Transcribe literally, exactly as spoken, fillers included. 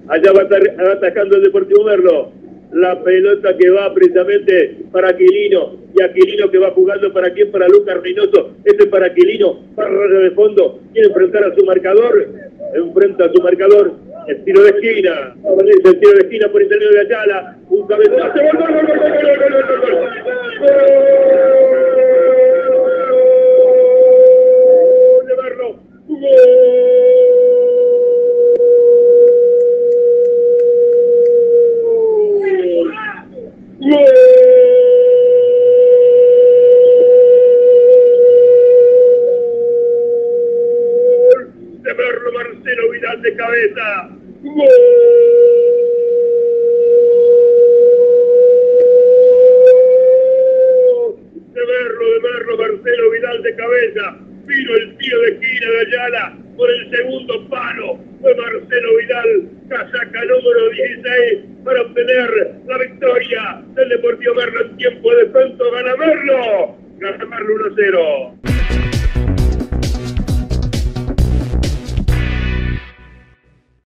Allá va, va atacando el Deportivo Merlo. La pelota que va precisamente para Aquilino. Y Aquilino que va jugando para quién, para Lucas Reynoso. Este es para Aquilino, para raya de fondo. Quiere enfrentar a su marcador. Enfrenta a su marcador. El tiro de esquina. El tiro de esquina por intermedio de Ayala. Un cabezazo. ¡Gol, gol, gol, gol, gol, gol, gol, gol, gol, gol! ¡Gol de Merlo! ¡Gol! De Merlo, Marcelo Vidal de cabeza. ¡Gol! De Merlo, de Merlo, Marcelo Vidal de cabeza. Vino el tiro de esquina de Ayala por el segundo palo. Fue Marcelo Vidal, casaca número dieciséis, para obtener la victoria del Deportivo Merlo en tiempo de pronto. Gana Merlo. Gana Merlo uno a cero.